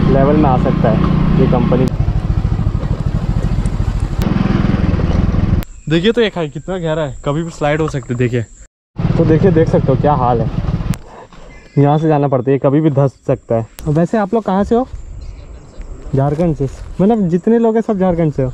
Level में आ सकता है ये कंपनी। देखिए तो एक है कितना गहरा है, कभी भी स्लाइड हो सकती है। देखिए तो देखिए, देख सकते हो क्या हाल है। यहाँ से जाना पड़ता है, ये कभी भी धंस सकता है। वैसे आप लोग कहाँ से हो? झारखंड से। मतलब जितने लोग हैं सब झारखंड से हो।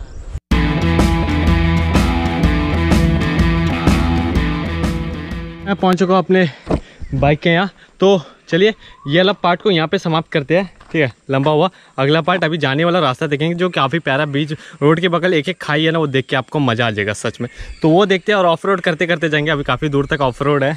मैं पहुँच चुका हूँ अपने बाइक के यहाँ। तो चलिए ये वाला पार्ट को यहाँ पे समाप्त करते हैं, ठीक है। लंबा हुआ अगला पार्ट, अभी जाने वाला रास्ता देखेंगे जो काफ़ी प्यारा, बीच रोड के बगल एक एक खाई है ना, वो देख के आपको मज़ा आ जाएगा सच में। तो वो देखते हैं और ऑफ रोड करते करते जाएंगे। अभी काफ़ी दूर तक ऑफ रोड है।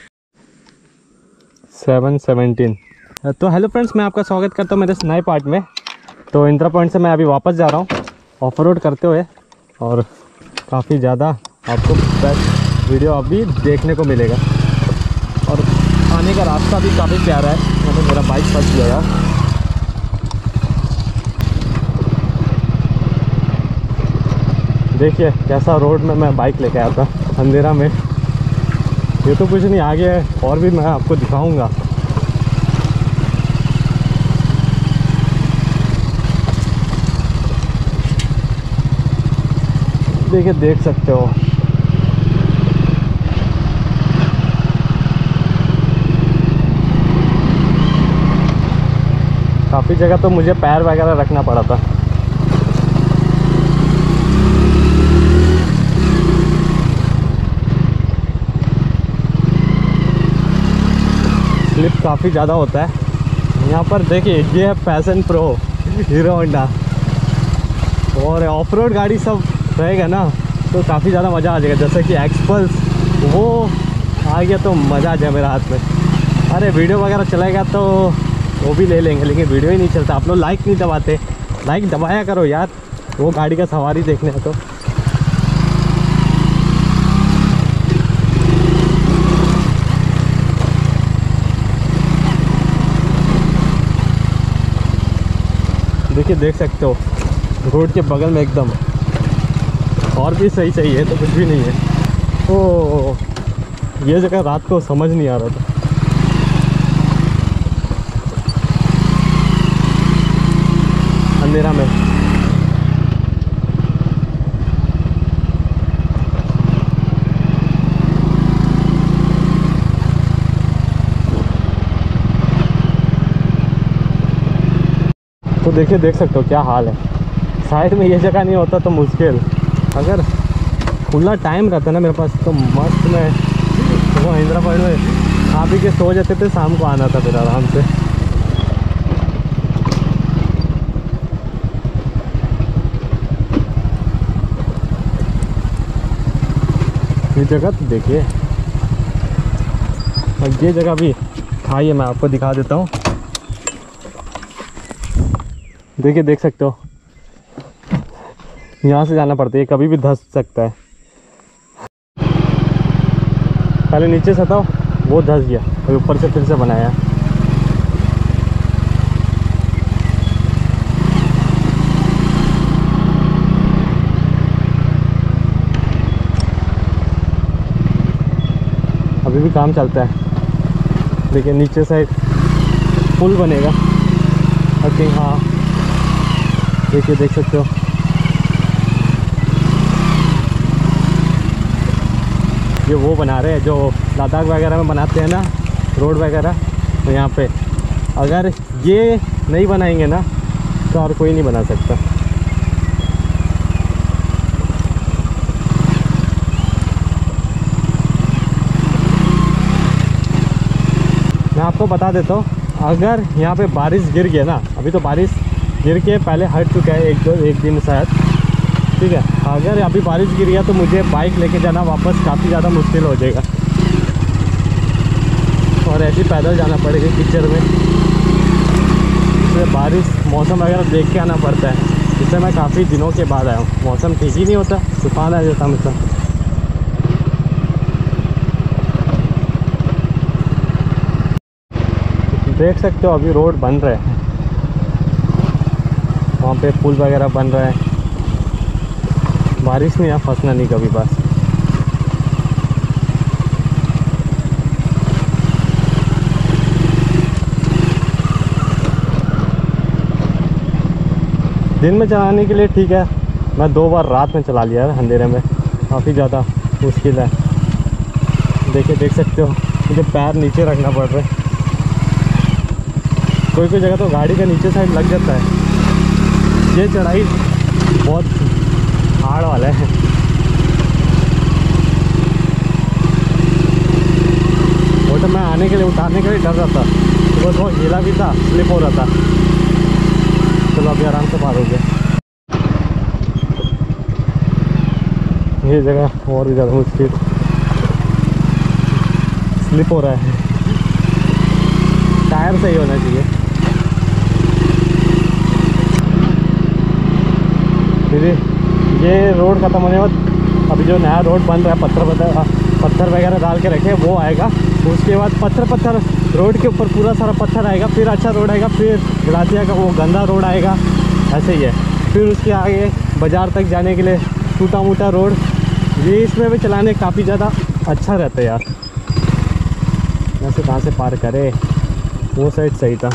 717। तो हेलो फ्रेंड्स, मैं आपका स्वागत करता हूँ मेरे इस नए पार्ट में। तो इंदिरा पॉइंट से मैं अभी वापस जा रहा हूँ ऑफ रोड करते हुए, और काफ़ी ज़्यादा आपको बेस्ट वीडियो अभी देखने को मिलेगा। और आने का रास्ता भी काफ़ी प्यारा है। यहाँ पे मेरा बाइक फंस गया यार। देखिए कैसा रोड में मैं बाइक लेके आया था अंधेरा में। ये तो कुछ नहीं, आगे है और भी मैं आपको दिखाऊंगा। देखिए देख सकते हो काफ़ी जगह तो मुझे पैर वगैरह रखना पड़ा था। स्लिप काफ़ी ज़्यादा होता है यहाँ पर। देखिए ये है पैशन प्रो हीरो होंडा, और ऑफ रोड गाड़ी सब रहेगा ना तो काफ़ी ज़्यादा मज़ा आ जाएगा। जैसे कि एक्सपल्स वो आ गया तो मज़ा आ जाए मेरे हाथ में। अरे वीडियो वगैरह चलेगा तो वो भी ले लेंगे, लेकिन वीडियो ही नहीं चलता। आप लोग लाइक नहीं दबाते, लाइक दबाया करो यार, वो गाड़ी का सवारी देखने है तो। देखिए देख सकते हो रोड के बगल में एकदम, और भी सही चाहिए तो कुछ भी नहीं है। ओ ये जगह रात को समझ नहीं आ रहा था। अंधेरा में तो देखिए देख सकते हो क्या हाल है। साइड में ये जगह नहीं होता तो मुश्किल, अगर खुला टाइम रहता ना मेरे पास तो मस्त मैं वो इंदिरा पॉइंट में खा पी के सो जाते थे, शाम को आना था फिर आराम से। ये जगह तो देखिए, और ये जगह भी खाई है, मैं आपको दिखा देता हूँ। देखिए देख सकते हो यहाँ से जाना पड़ता है, ये कभी भी धंस सकता है। पहले नीचे से था वो धंस गया, और ऊपर से फिर से बनाया। अभी भी काम चलता है। देखिए नीचे साइड पुल बनेगा आई थिंक। हाँ देखिए देख सकते हो ये वो बना रहे हैं जो लद्दाख वगैरह में बनाते हैं ना रोड वगैरह। तो यहाँ पे अगर ये नहीं बनाएंगे ना तो और कोई नहीं बना सकता। मैं आपको बता देता हूँ, अगर यहाँ पे बारिश गिर गया ना, अभी तो बारिश गिर के पहले हट चुका है एक दिन शायद, ठीक है। अगर अभी बारिश गिर गया तो मुझे बाइक लेके जाना वापस काफ़ी ज़्यादा मुश्किल हो जाएगा, और ऐसे पैदल जाना पड़ेगा कीचड़ में। इसलिए बारिश मौसम वगैरह देख के आना पड़ता है। इससे मैं काफ़ी दिनों के बाद आया हूँ, मौसम ठीक ही नहीं होता, तूफान आ जाता हमेशा। देख सकते हो अभी रोड बन रहे हैं, वहाँ पे पुल वगैरह बन रहा है। बारिश में यहाँ फंसना नहीं कभी बस। दिन में चलाने के लिए ठीक है, मैं 2 बार रात में चला लिया है अंधेरे में, काफ़ी ज़्यादा मुश्किल है। देखिए देख सकते हो मुझे पैर नीचे रखना पड़ रहा है, कोई कोई जगह तो गाड़ी का नीचे साइड लग जाता है। ये चढ़ाई बहुत हार्ड वाला है। वो तो मैं आने के लिए उतारने के लिए डर रहा था, सुबह सुबह गीला भी था, स्लिप हो रहा था। चलो अभी आराम से पार हो गया। ये जगह और भी ज़्यादा मुश्किल, स्लिप हो रहा है, टायर सही होना चाहिए। फिर ये रोड ख़त्म होने के बाद अभी जो नया रोड बन रहा है, पत्थर वगैरह डाल के रखे वो आएगा। उसके बाद पत्थर रोड के ऊपर पूरा सारा पत्थर आएगा, फिर अच्छा रोड आएगा, फिर गलातिया का वो गंदा रोड आएगा, ऐसे ही है। फिर उसके आगे बाज़ार तक जाने के लिए टूटा मोटा रोड, ये इसमें भी चलाने काफ़ी ज़्यादा अच्छा रहता है यार। वैसे कहाँ से पार करे, वो साइड सही था।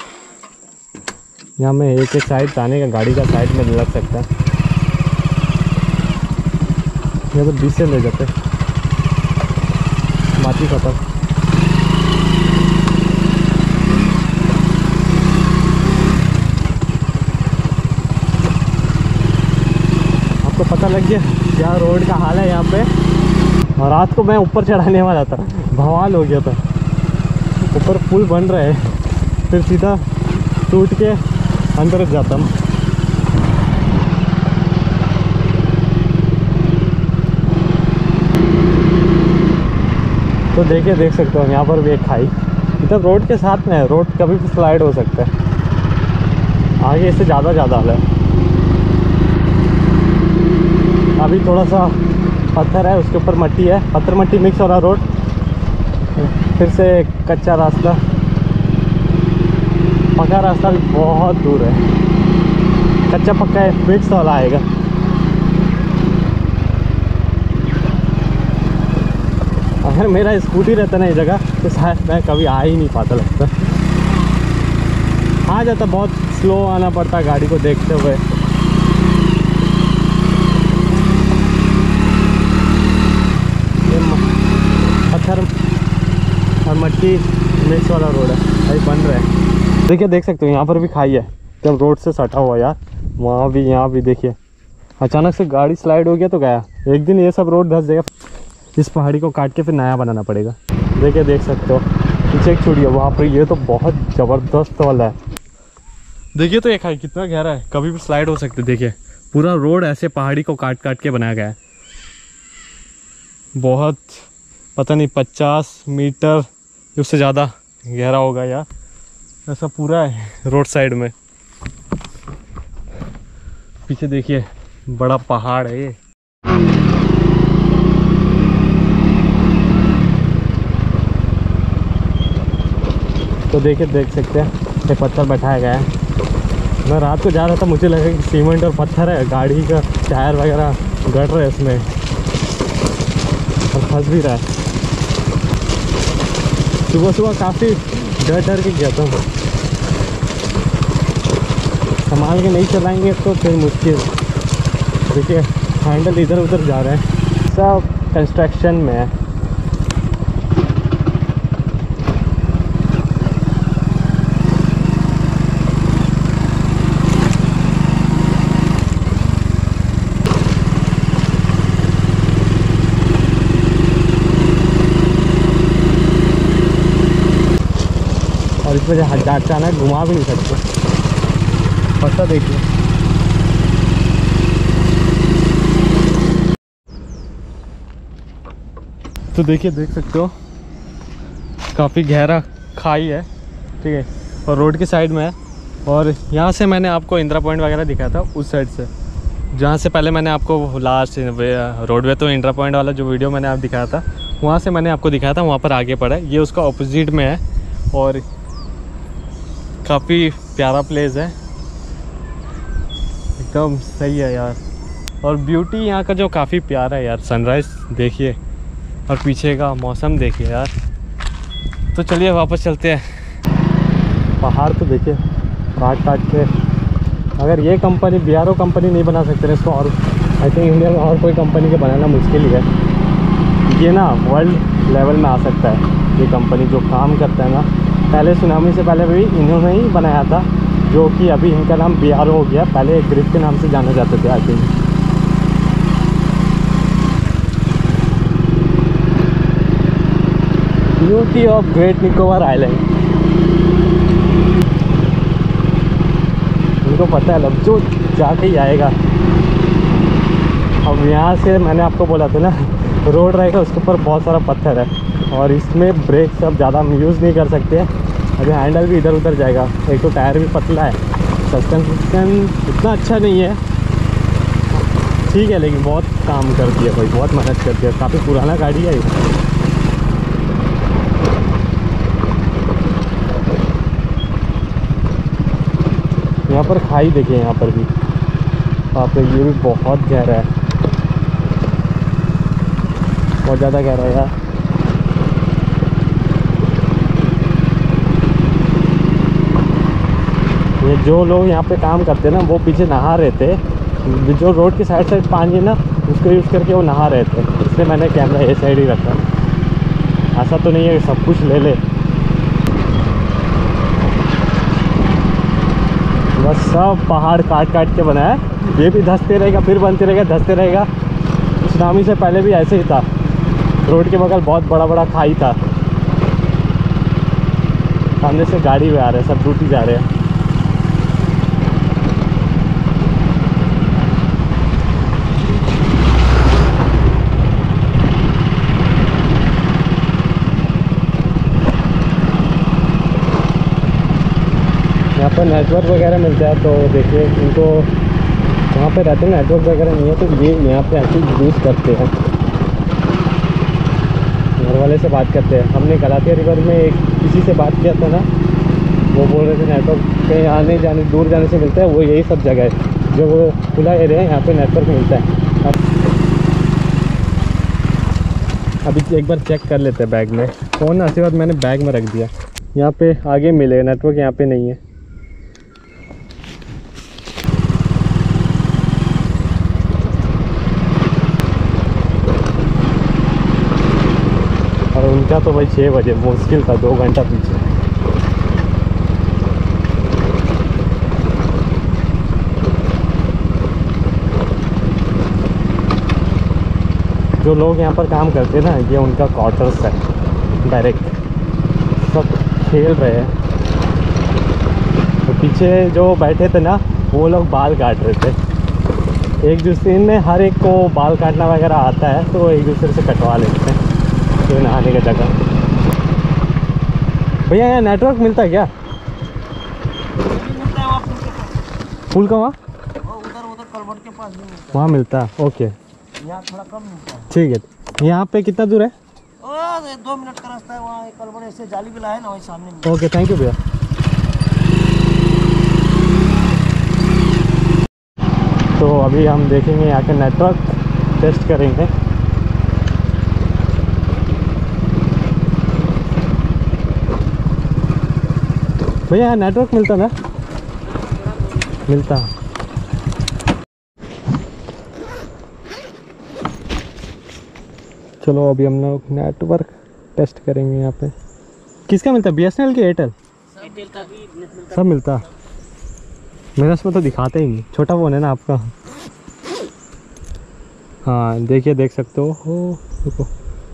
यहाँ में एक साइड जाने का, गाड़ी का साइड में लग सकता है, यहाँ तो 20 से ले जाते, बाकी खत्म। आपको पता लग गया क्या रोड का हाल है यहाँ पे। और रात को मैं ऊपर चढ़ाने वाला था, बवाल हो गया था। ऊपर पुल बन रहा है, फिर सीधा टूट के अंदर जाता हूँ। तो देखिए देख सकते हो यहाँ पर भी एक खाई, इधर रोड के साथ में है, रोड कभी भी स्लाइड हो सकता है। आगे इससे ज़्यादा है। अभी थोड़ा सा पत्थर है, उसके ऊपर मट्टी है, पत्थर मट्टी मिक्स हो रहा रोड। फिर से कच्चा रास्ता, पक्का रास्ता भी बहुत दूर है, कच्चा पक्का है, मिक्स वाला आएगा। अगर मेरा स्कूटी रहता ना इस जगह तो शायद मैं कभी आ ही नहीं पाता, लगता आ जाता, बहुत स्लो आना पड़ता गाड़ी को देखते हुए। ये पत्थर और मट्टी मिक्स वाला रोड है, भाई बन रहा है। देखिए देख सकते हो यहाँ पर भी खाई है, जब रोड से सटा हुआ यार, वहाँ भी यहाँ भी। देखिए अचानक से गाड़ी स्लाइड हो गया तो गया, एक दिन ये सब रोड धंस जाएगा, इस पहाड़ी को काट के फिर नया बनाना पड़ेगा। देखिए देख सकते हो पीछे एक छुड़ी है वहाँ पर, ये तो बहुत ज़बरदस्त वाला है। देखिए तो ये खाई कितना गहरा है, कभी भी स्लाइड हो सकते। देखिए पूरा रोड ऐसे पहाड़ी को काट काट के बनाया गया है, बहुत पता नहीं 50 मीटर उससे ज़्यादा गहरा होगा यार, ऐसा पूरा है रोड साइड में। पीछे देखिए बड़ा पहाड़ है ये। तो देखिए देख सकते हैं ये पत्थर बैठाया गया है। मैं रात को जा रहा था, मुझे लगा कि सीमेंट और पत्थर है, गाड़ी का टायर वगैरह गड़ रहा है इसमें और फंस भी रहा है। सुबह काफ़ी डर के गया था, संभाल के नहीं चलाएंगे तो फिर मुश्किल। देखिए हैंडल इधर उधर जा रहे हैं, सब कंस्ट्रक्शन में है। और इसमें अचानक घुमा भी नहीं सकते, पता देखिए। तो देखिए देख सकते हो काफ़ी गहरा खाई है, ठीक है, और रोड के साइड में है। और यहाँ से मैंने आपको इंदिरा पॉइंट वगैरह दिखाया था, उस साइड से जहाँ से पहले मैंने आपको लास्ट रोडवे तो इंदिरा पॉइंट वाला जो वीडियो मैंने आप दिखाया था, वहाँ से मैंने आपको दिखाया था, वहाँ पर आगे पड़ा है। ये उसका ऑपोजिट में है और काफ़ी प्यारा प्लेस है, एकदम सही है यार। और ब्यूटी यहाँ का जो काफ़ी प्यारा है यार, सनराइज़ देखिए और पीछे का मौसम देखिए यार। तो चलिए वापस चलते हैं। पहाड़ तो देखिए काट काट के अगर ये कंपनी BRO कंपनी नहीं बना सकते इसको, और आई थिंक इंडिया में और कोई कंपनी के बनाना मुश्किल ही है। ये ना वर्ल्ड लेवल में आ सकता है ये कंपनी जो काम करता है ना। पहले सुनामी से पहले भी इन्होंने ही बनाया था, जो कि अभी इनका नाम BRO हो गया, पहले ग्रिप के नाम से जाने जाते थे I think. Beauty of great Nicobar island, उनको पता है, अब जो जाके ही आएगा। अब यहाँ से मैंने आपको बोला था ना रोड रहेगा, उसके ऊपर बहुत सारा पत्थर है और इसमें ब्रेक सब ज़्यादा हम यूज़ नहीं कर सकते। अभी हैंडल भी इधर उधर जाएगा, एक तो टायर भी पतला है, सस्पेंशन इतना अच्छा नहीं है, ठीक है, लेकिन बहुत काम कर दिया भाई, बहुत मेहनत कर दिया। काफ़ी पुराना गाड़ी है ये। यहाँ पर खाई देखिए, यहाँ पर भी वहाँ पे ये भी बहुत गहरा है, बहुत ज़्यादा गहरा है यार। ये जो लोग यहाँ पे काम करते हैं ना वो पीछे नहा रहे थे, जो रोड की साइड साइड पानी है ना उसको यूज़ करके वो नहा रहे थे, इसलिए मैंने कैमरा ये साइड ही रखा। ऐसा तो नहीं है कि सब कुछ ले ले, बस सब पहाड़ काट काट के बनाया है। ये भी धंसते रहेगा, फिर बनते रहेगा, धंसते रहेगा। सुनामी से पहले भी ऐसे ही था, रोड के बगल बहुत बड़ा बड़ा खाई था। सामने से गाड़ी भी आ रहे हैं, सब टूटी जा रहे हैं। यहाँ पर नेटवर्क वगैरह मिलता है, तो देखिए इनको वहाँ पे रहते हैं नेटवर्क वगैरह नहीं है, तो ये यहाँ पे एक्चुअली यूज़ करते हैं, घर वाले से बात करते हैं। हमने गलातिया रिवर में एक किसी से बात किया था ना, वो बोल रहे थे नेटवर्क कहीं आने जाने दूर जाने से मिलता है, वो यही सब जगह है जो वो खुला एरिया है, यहाँ पे नेटवर्क मिलता है। अभी एक बार चेक कर लेते हैं बैग में, फ़ोन आशीर्वाद मैंने बैग में रख दिया। यहाँ पे आगे मिलेगा नेटवर्क, यहाँ पे नहीं है। और उनका तो भाई 6 बजे मुश्किल था, 2 घंटा पीछे। जो लोग यहाँ पर काम करते हैं ना, ये उनका क्वार्टर्स है डायरेक्ट, सब खेल रहे हैं। तो पीछे जो बैठे थे ना वो लोग बाल काट रहे थे, एक दूसरे में हर एक को बाल काटना वगैरह आता है, तो एक दूसरे से कटवा लेते हैं तो नहाने का जगह। भैया यहाँ नेटवर्क मिलता है क्या? पुल का वहाँ उधर कलवर्ट के पास भी मिलता वहाँ मिलता है, ओके। है, यहाँ थोड़ा कम मिलता है। ठीक है, यहाँ पे कितना दूर है? 2 मिनट का रास्ता है, वहाँ एक कलवर्ट ऐसे जाली भी है ना, वही सामने में। ओके, थैंक यू भैया। तो अभी हम देखेंगे यहाँ का नेटवर्क टेस्ट करेंगे। भैया यहाँ नेटवर्क मिलता ना? मिलता। चलो अभी हम लोग नेटवर्क टेस्ट करेंगे यहाँ पे। किसका मिलता है, BSNL की एयरटेल? एयरटेल का भी नेट मिलता सब मिलता। मेरा इसमें तो दिखाते ही नहीं, छोटा फ़ोन है ना आपका। हाँ देखिए, देख सकते हो देखो,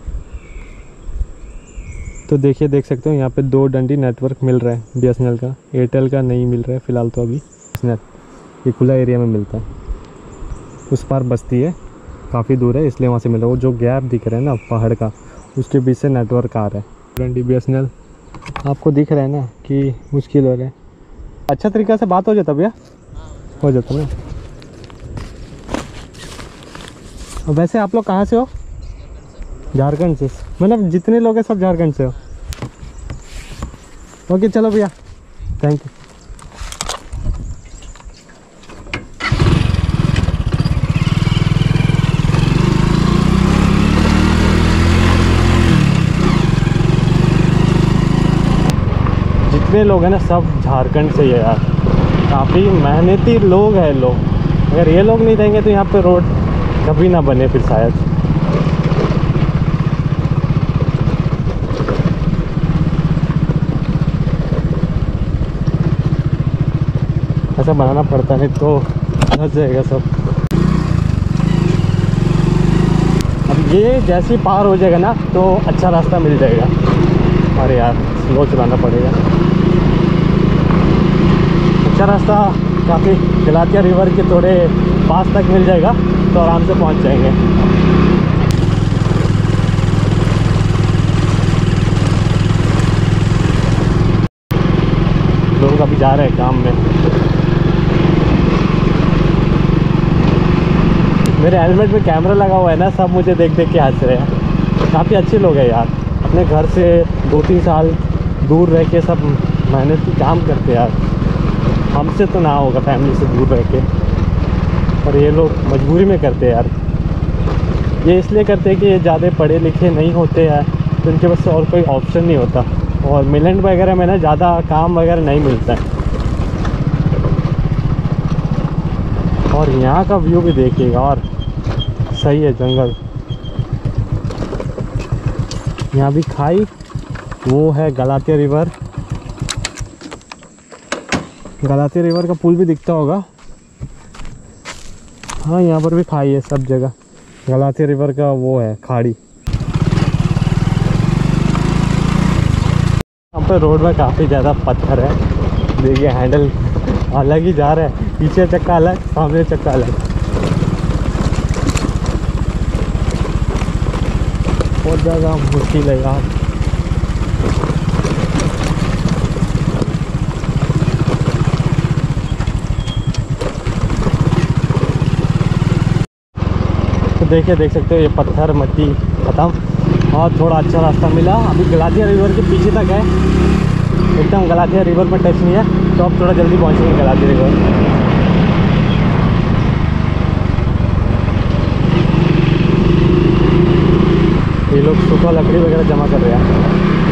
तो देखिए देख सकते हो यहाँ पे 2 डंडी नेटवर्क मिल रहा है BSNL का, एयरटेल का नहीं मिल रहा है फ़िलहाल तो अभी। BSNL ये खुला एरिया में मिलता है, उस पार बस्ती है, काफ़ी दूर है इसलिए वहाँ से मिल रहा है। वो जो गैप दिख रहा है ना पहाड़ का, उसके बीच से नेटवर्क आ रहा है। डंडी BSNL आपको दिख रहा है ना कि मुश्किल हो रहा है। अच्छा तरीक़ा से बात हो जाता भैया, हो जाता ना। और वैसे आप लोग कहाँ से हो? झारखंड से, मतलब जितने लोग हैं सब झारखंड से हो। ओके चलो भैया, थैंक यू। जितने लोग हैं ना सब झारखंड से ही है यार, काफ़ी मेहनती लोग हैं लोग, अगर ये लोग नहीं रहेंगे तो यहाँ पे रोड कभी ना बने फिर शायद। ऐसा बनाना पड़ता है तो धंस जाएगा सब। अब ये जैसे ही पार हो जाएगा ना तो अच्छा रास्ता मिल जाएगा। अरे यार स्लो चलाना पड़ेगा। अच्छा रास्ता काफ़ी गलातिया रिवर के थोड़े पास तक मिल जाएगा तो आराम से पहुंच जाएंगे। लोग अभी जा रहे हैं काम में। मेरे हेलमेट में कैमरा लगा हुआ है ना, सब मुझे देख देख के हंस रहे हैं। काफ़ी अच्छे लोग हैं यार, अपने घर से 2-3 साल दूर रह के सब मेहनती काम करते हैं यार। हमसे तो ना होगा फैमिली से दूर रह के, पर ये लोग मजबूरी में करते हैं यार। ये इसलिए करते हैं कि ये ज़्यादा पढ़े लिखे नहीं होते हैं तो उनके पास और कोई ऑप्शन नहीं होता, और मिलैंड वगैरह में ना ज़्यादा काम वगैरह नहीं मिलता है। और यहाँ का व्यू भी देखिएगा, और सही है जंगल। यहाँ भी खाई, वो है गलातिया रिवर। गलातिया रिवर का पुल भी दिखता होगा। हाँ यहाँ पर भी खाई है सब जगह। गलातिया रिवर का वो है खाड़ी। यहाँ पर रोड में काफ़ी ज़्यादा पत्थर है। देखिए हैंडल अलग ही जा रहा है, पीछे चक्का अलग, सामने चक्का अलग। बहुत ज़्यादा मुश्किल है यार। तो देखिए, देख सकते हो ये पत्थर मट्टी खत्म और थोड़ा अच्छा रास्ता मिला। अभी गलातिया रिवर के पीछे तक है, एकदम गलातिया रिवर पर टच नहीं है, तो अब थोड़ा जल्दी पहुंचेंगे गलातिया रिवर। ये लोग सूखा लकड़ी वगैरह जमा कर रहे हैं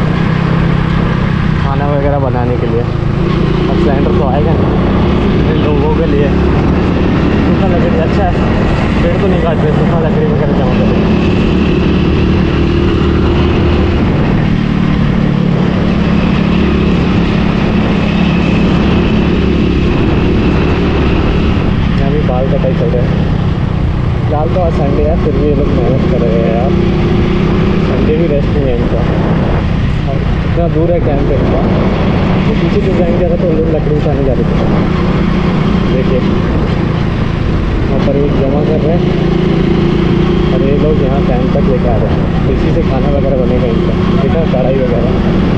खाना वगैरह बनाने के लिए। अब सिलेंडर तो आएगा नहीं इन लोगों के लिए। सूखा लकड़ी अच्छा है, पेड़ तो नहीं काटते, सूखा लकड़ी वगैरह जमा कर रहे हैं। यहाँ भी बाल कटाई चल रहा है। फिलहाल तो आज संडे है, फिर भी ये लोग मेहनत कर रहे हैं यार। संडे भी रेस्ट नहीं है इनका। और इतना दूर है कैंप पे इनका, तो पीछे जो जाएंगे ज़्यादा तो लोग लकड़ी उठाने जा रहे थे। देखिए वहाँ पर ये जमा कर रहे हैं और ये लोग यहाँ कैंप तक लेके आ रहे हैं। तो इसी से खाना वगैरह बनेगा इनका। देखा कढ़ाई वगैरह।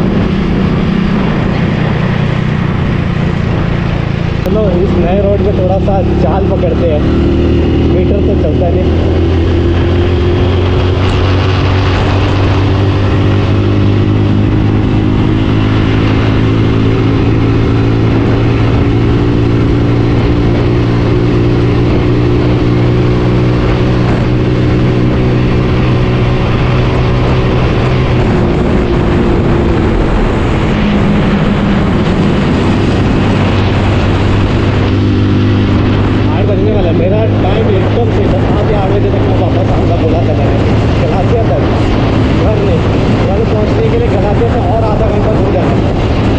चलो इस नए रोड में थोड़ा सा चाल पकड़ते हैं, मीटर तो चलता नहीं। मेरा टाइम एकदम से 10 बजे तक मैं वापस आऊँगा बोला था मैंने, गलातिया तक। घर नहीं, घर पहुँचने के लिए गलातिया से और आधा घंटा दूर जाना है।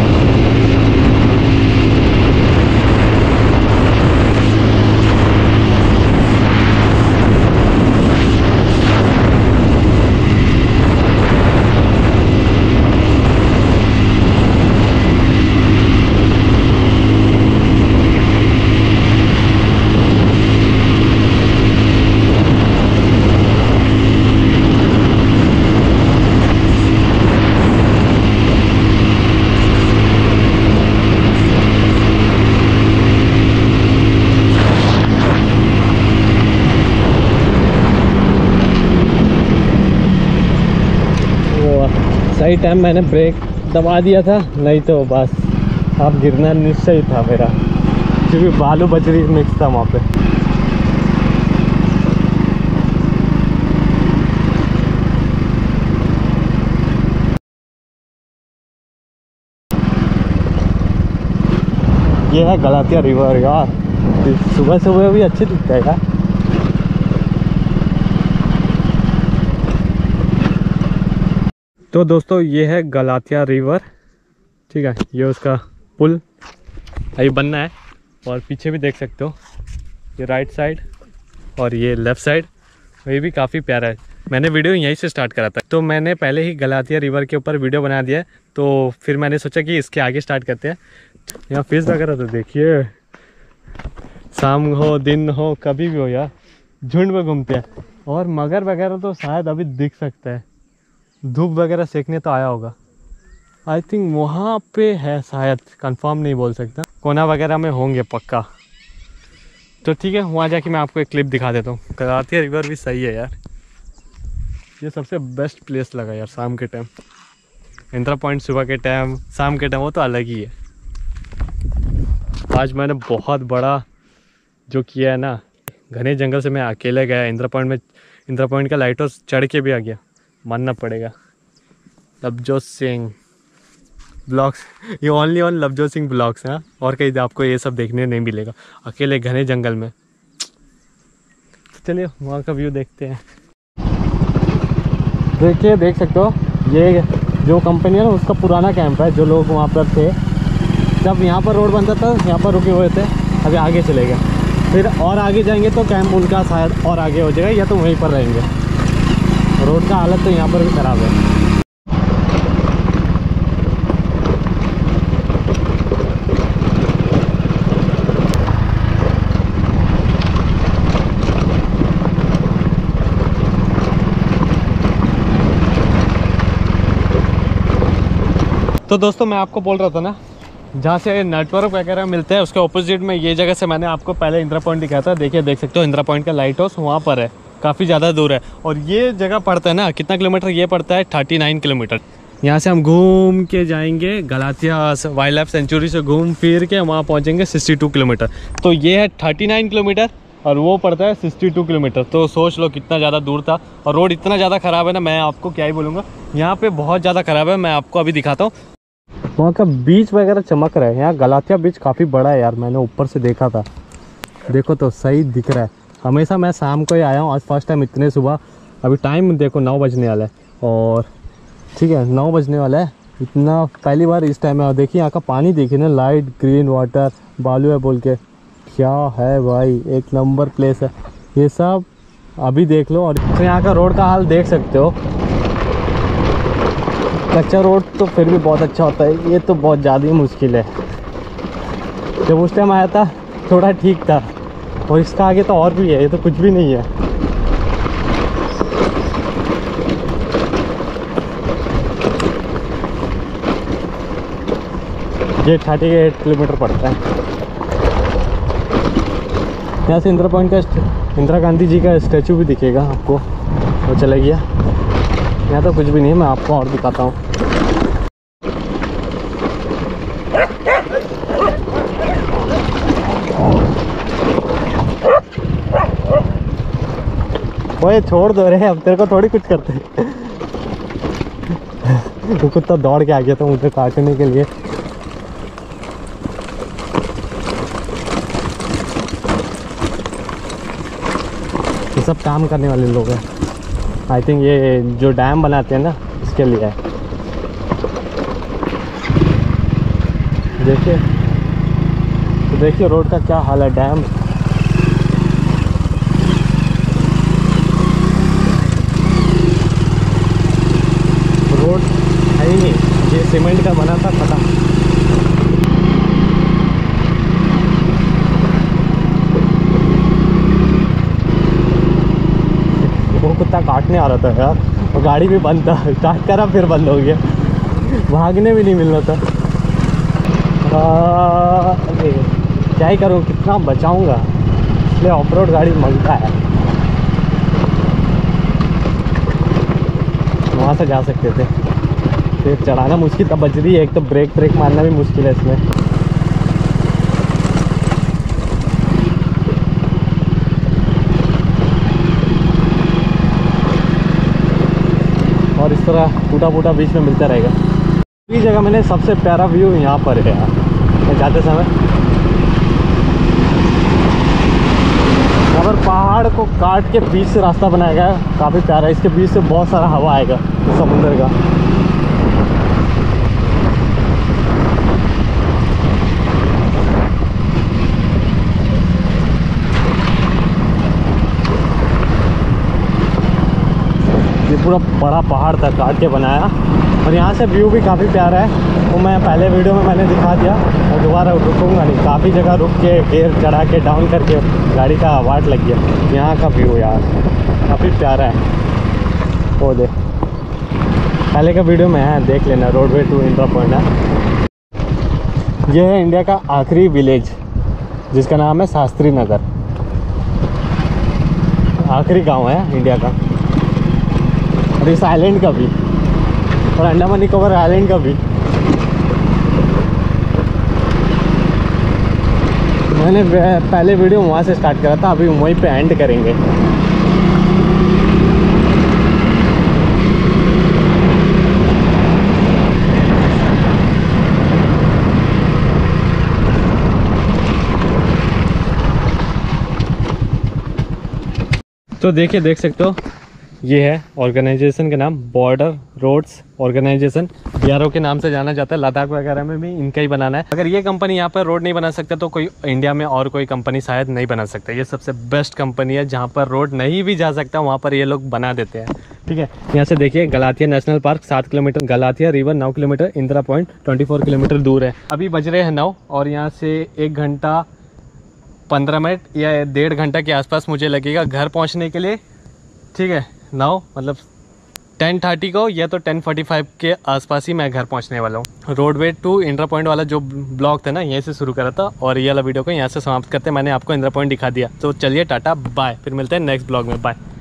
सही टाइम मैंने ब्रेक दबा दिया था, नहीं तो बस अब गिरना निश्चय था मेरा, क्योंकि बालू बजरी मिक्स था वहाँ पे। ये है गलातिया रिवर यार, सुबह सुबह भी अच्छी दिखता है यार। तो दोस्तों ये है गलातिया रिवर, ठीक है, ये उसका पुल अभी बनना है। और पीछे भी देख सकते हो, ये राइट साइड और ये लेफ़्ट साइड, ये भी काफ़ी प्यारा है। मैंने वीडियो यहीं से स्टार्ट करा था, तो मैंने पहले ही गलातिया रिवर के ऊपर वीडियो बना दिया है, तो फिर मैंने सोचा कि इसके आगे स्टार्ट करते हैं। यहाँ फिश वगैरह तो देखिए, शाम हो दिन हो कभी भी हो यार, झुंड में घूमते हैं। और मगर वगैरह तो शायद अभी दिख सकता है, धूप वगैरह सेकने तो आया होगा। आई थिंक वहाँ पे है शायद, कंफर्म नहीं बोल सकता, कोना वगैरह में होंगे पक्का। तो ठीक है, वहाँ जाके मैं आपको एक क्लिप दिखा देता हूँ। गलातिया रिवर भी सही है यार, ये सबसे बेस्ट प्लेस लगा यार शाम के टाइम। इंदिरा पॉइंट सुबह के टाइम, शाम के टाइम वो तो अलग ही है। आज मैंने बहुत बड़ा जो किया है ना, घने जंगल से मैं अकेले गया इंदिरा पॉइंट में। इंदिरा पॉइंट का लाइट हाउस चढ़ के भी आ गया, मानना पड़ेगा। लवजोत सिंह ब्लॉग्स, ये only on Lovejot Singh blogs हैं, और कहीं आपको ये सब देखने नहीं मिलेगा अकेले घने जंगल में। तो चलिए वहाँ का व्यू देखते हैं। देखिए, देख सकते हो ये जो कंपनी है ना, उसका पुराना कैंप है। जो लोग वहाँ पर थे जब यहाँ पर रोड बनता था, यहाँ पर रुके हुए थे, अभी आगे चले गए। फिर और आगे जाएंगे तो कैंप उनका शायद और आगे हो जाएगा, या तो वहीं पर रहेंगे। रोड का हालत तो यहाँ पर भी ख़राब है। तो दोस्तों मैं आपको बोल रहा था ना, जहाँ से नेटवर्क वगैरह मिलते हैं उसके ऑपोजिट में ये जगह से मैंने आपको पहले इंदिरा पॉइंट दिखाया था। देखिए, देख सकते हो इंदिरा पॉइंट का लाइट हाउस वहाँ पर है, काफ़ी ज़्यादा दूर है। और ये जगह पड़ता है ना, कितना किलोमीटर ये पड़ता है, 39 किलोमीटर। यहाँ से हम घूम के जाएंगे गलातिया वाइल्ड लाइफ सेंचुरी से, घूम फिर के वहाँ पहुँचेंगे 62 किलोमीटर। तो ये है 39 किलोमीटर और वो पड़ता है 62 किलोमीटर। तो सोच लो कितना ज़्यादा दूर था। और रोड इतना ज़्यादा ख़राब है ना, मैं आपको क्या ही बोलूँगा, यहाँ पर बहुत ज़्यादा ख़राब है। मैं आपको अभी दिखाता हूँ। वहाँ का बीच वगैरह चमक रहा है। यहाँ गलातिया बीच काफ़ी बड़ा है यार, मैंने ऊपर से देखा था, देखो तो सही दिख रहा है। हमेशा मैं शाम को ही आया हूँ, आज फर्स्ट टाइम इतने सुबह। अभी टाइम देखो 9 बजने वाला है, और ठीक है 9 बजने वाला है, इतना पहली बार इस टाइम में। और देखिए यहाँ का पानी, देखिए ना, लाइट ग्रीन वाटर, बालू है बोल के, क्या है भाई, एक नंबर प्लेस है ये सब। अभी देख लो। और तो यहाँ का रोड का हाल देख सकते हो, कच्चा रोड तो फिर भी बहुत अच्छा होता है, ये तो बहुत ज़्यादा ही मुश्किल है। जब उस टाइम आया था थोड़ा ठीक था, और इसका आगे तो और भी है, ये तो कुछ भी नहीं है। ये 38 किलोमीटर पड़ता है। यहाँ से इंदिरा पॉइंट का इंदिरा गांधी जी का स्टैचू भी दिखेगा आपको। वो चला गया, यहाँ तो कुछ भी नहीं है, मैं आपको और दिखाता हूँ। ओए छोड़ दो रे, अब तेरे को थोड़ी कुछ करते। वो कुत्ता दौड़ के आ गया था मुझे काटने के लिए। ये सब काम करने वाले लोग हैं, आई थिंक ये जो डैम बनाते हैं ना, इसके लिए है। देखिए, तो देखिए रोड का क्या हाल है। डैम रोड है ही नहीं, ये सीमेंट का बना था पता। वो कुत्ता काटने आ रहा था यार, और गाड़ी भी बंद था, स्टार्ट करा फिर बंद हो गया, भागने भी नहीं मिल रहा था। अरे क्या ही करूँ, कितना बचाऊंगा, इसलिए ऑफ रोड गाड़ी मंगता है। वहाँ से जा सकते थे, फिर चढ़ाना मुश्किल था, बजरी है एक तो, ब्रेक मारना भी मुश्किल है इसमें। और इस तरह टूटा बीच में मिलता रहेगा। इस जगह मैंने सबसे प्यारा व्यू यहाँ पर है यार, जाते समय को काट के बीच से रास्ता बनाया गया है, काफ़ी प्यारा है। इसके बीच से बहुत सारा हवा आएगा समुद्र का। ये पूरा बड़ा पहाड़ था काट के बनाया, और यहाँ से व्यू भी काफ़ी प्यारा है। तो मैं पहले वीडियो में मैंने दिखा दिया और दोबारा रुकूंगा नहीं। काफ़ी जगह रुक के गियर चढ़ा के डाउन करके गाड़ी का वाट लग गया। यहाँ का व्यू यार काफ़ी प्यारा है। वो देख, पहले का वीडियो में है, देख लेना। रोडवे टू इंदिरा पॉइंट है। ये है इंडिया का आखिरी विलेज जिसका नाम है शास्त्री नगर। आखिरी गाँव है इंडिया का, और इस आइलैंड का भी, और अंडमान निकोबार आइलैंड का भी। मैंने पहले वीडियो वहाँ से स्टार्ट करा था, अभी वहीं पे एंड करेंगे। तो देखिए, देख सकते हो ये है ऑर्गेनाइजेशन का नाम, बॉर्डर रोड्स ऑर्गेनाइजेशन। BRO के नाम से जाना जाता है। लद्दाख वगैरह में भी इनका ही बनाना है। अगर ये कंपनी यहाँ पर रोड नहीं बना सकता तो कोई इंडिया में और कोई कंपनी शायद नहीं बना सकता। ये सबसे बेस्ट कंपनी है, जहाँ पर रोड नहीं भी जा सकता वहाँ पर ये लोग बना देते हैं। ठीक है, यहाँ से देखिए Galathea national park 7 kilometre, Galathea river 9 kilometre, Indira point 24 kilometre दूर है। अभी बज रहे हैं 9, और यहाँ से 1 घंटा 15 मिनट या 1.5 घंटा के आसपास मुझे लगेगा घर पहुँचने के लिए। ठीक है, 9 मतलब 10:30 को या तो 10:45 के आसपास ही मैं घर पहुंचने वाला हूँ। रोडवे टू इंदिरा पॉइंट वाला जो ब्लॉग था ना, यहीं से शुरू करा था, और ये वाला वीडियो को यहाँ से समाप्त करते हैं। मैंने आपको इंदिरा पॉइंट दिखा दिया। तो चलिए टाटा बाय, फिर मिलते हैं नेक्स्ट ब्लॉग में। बाय।